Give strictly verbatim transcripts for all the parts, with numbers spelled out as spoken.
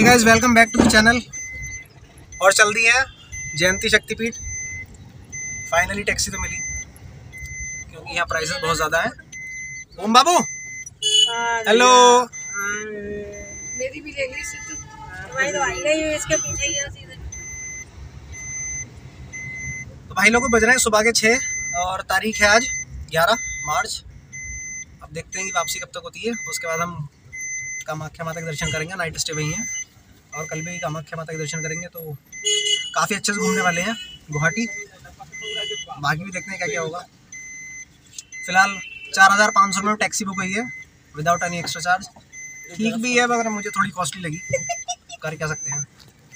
Guys, welcome back to the channel. और चल दी है जयंती शक्तिपीठ। फाइनली टैक्सी तो मिली क्योंकि यहाँ प्राइसेस बहुत ज़्यादा है। ओम बाबू हेलो। मेरी भी ले ली तो भाई तो आई गई इसके पीछे ही है सीधे। तो भाई लोग बज रहे हैं सुबह के छः और तारीख है आज ग्यारह मार्च। अब देखते हैं कि वापसी कब तक होती है। उसके बाद हम कामाख्या माता के दर्शन करेंगे। नाइट स्टे वहीं है और कल भी कामाख्या माता के दर्शन करेंगे। तो काफ़ी अच्छे से घूमने वाले हैं गुवाहाटी। बाकी भी देखते हैं क्या क्या होगा। फिलहाल चार हज़ार पाँच सौ में टैक्सी बुक हुई है विदाउट एनी एक्स्ट्रा चार्ज। ठीक भी है मगर मुझे थोड़ी कॉस्टली लगी। कर क्या सकते हैं।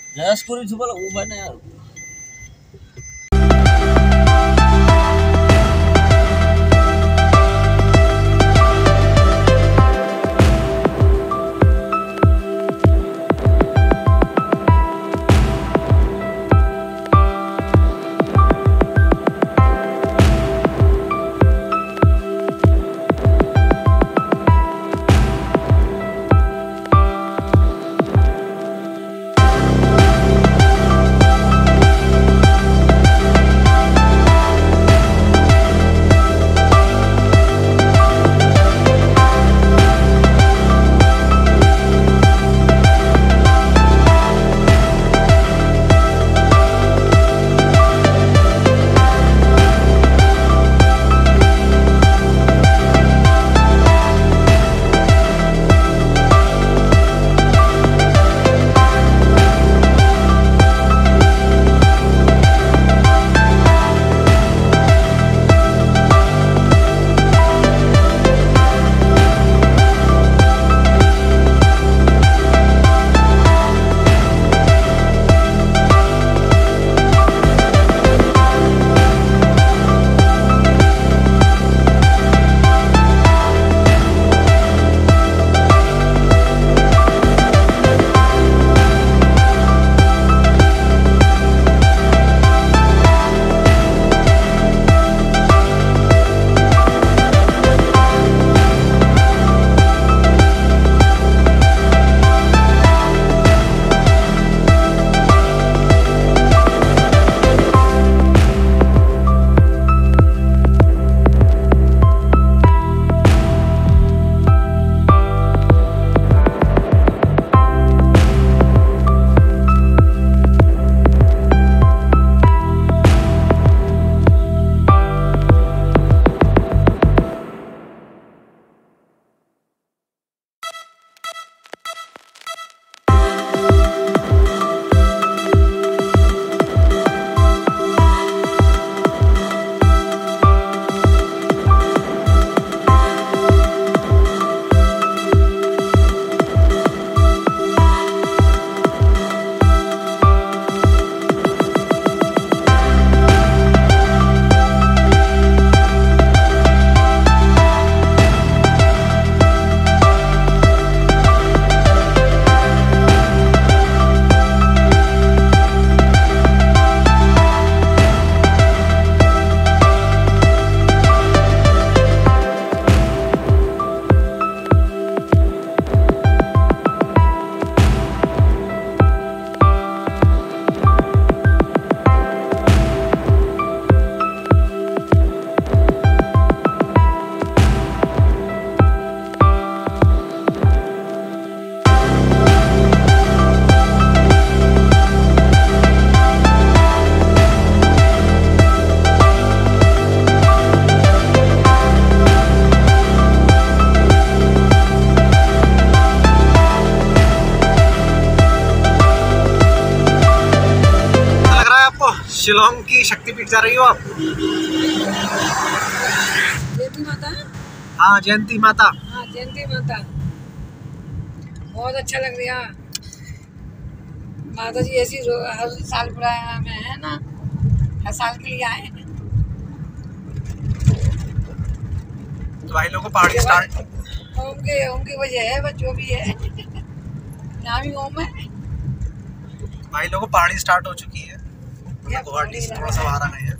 शिलोंग की शक्तिपीठ जा रही हो आप? जयंती माता। हाँ जयंती माता। हाँ जयंती माता बहुत अच्छा लग रहा है। माता जी ऐसी हर साल बुलाया में है ना, हर साल के लिए आए। तो भाई लोगों को पार्टी स्टार्ट। ओम के ओम की वजह है बस जो भी है। यहाँ भी ओम है। भाई लोगों को पार्टी स्टार्ट हो चुकी है। गुवाहाटी से थोड़ा सा बाहर आ गए हैं।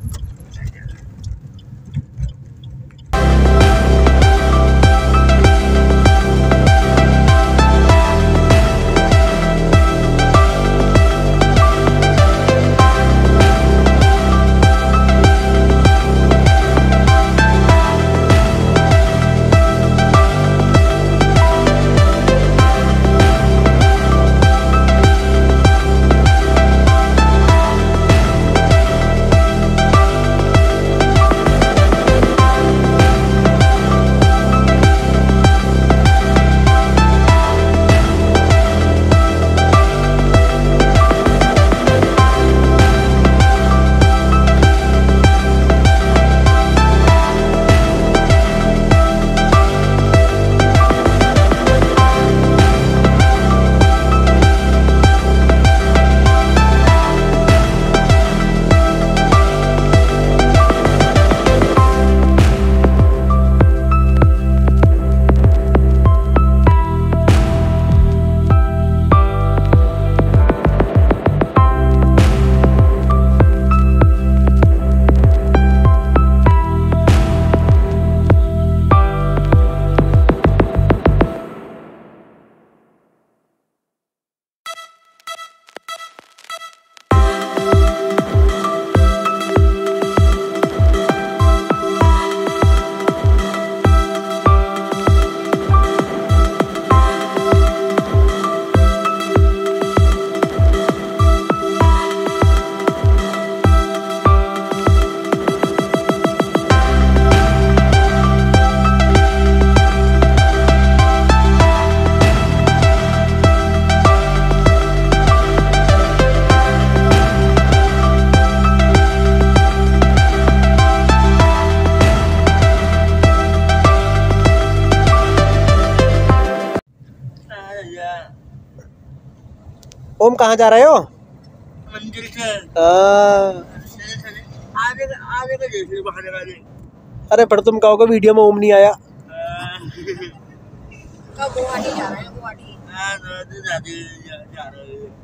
ओम कहाँ जा रहे हो? मंदिर से। हाँ। आगे आगे का देख लो बाहर वाले। अरे पर तुम कहोगे वीडियो में ओम नहीं आया। कब गुवाहाटी जा रहे हैं? गुवाहाटी हाँ, तो जा जा रहे हैं।